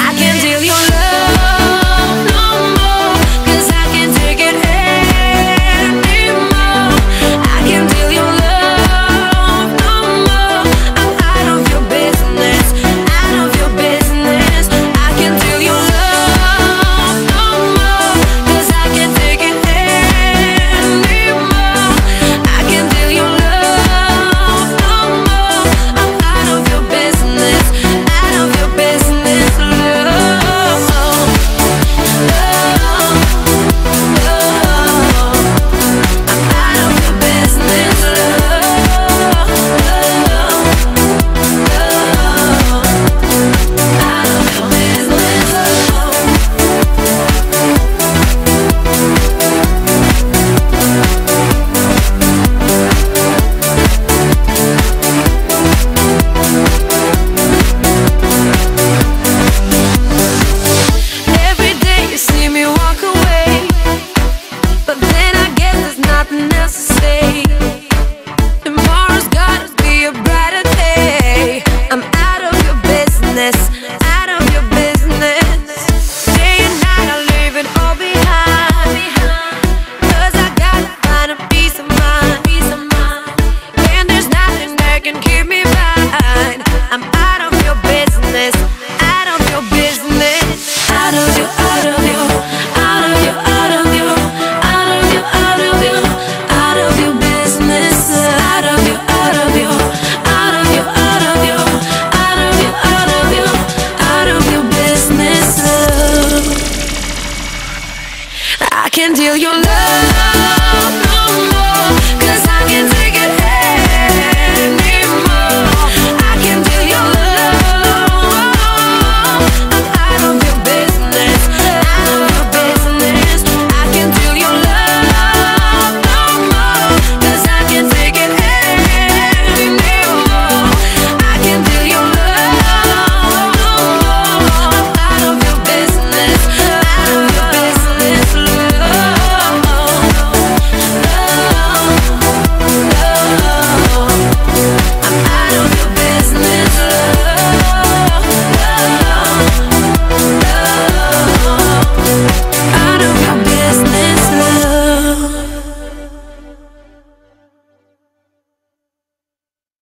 I can't deal your love no more, 'cause I can't take it anymore. I can't deal your love no more. I'm out of your business, out of your business. I can't deal your love no more, 'cause I can't take it anymore. I can't deal your love no more. I'm out of your business, out of your business. Love, love, love. I'm out of your business. Love, love, love. Out of your business. Every day you see me walk away, but then I guess there's nothing else to say. Tomorrow's gotta be a brighter day. I'm out of your business, out of your business. Day and night I leave it all behind, 'cause I gotta find a peace of mind. And there's nothing that can keep me right. I'm out of your business, out of your business. Out of your, out of your, out of your, out of your, out of your, out of your, out of your business. Out of your, out of your, out of your, out of your, out of your, out of your, out of your business. I can deal your love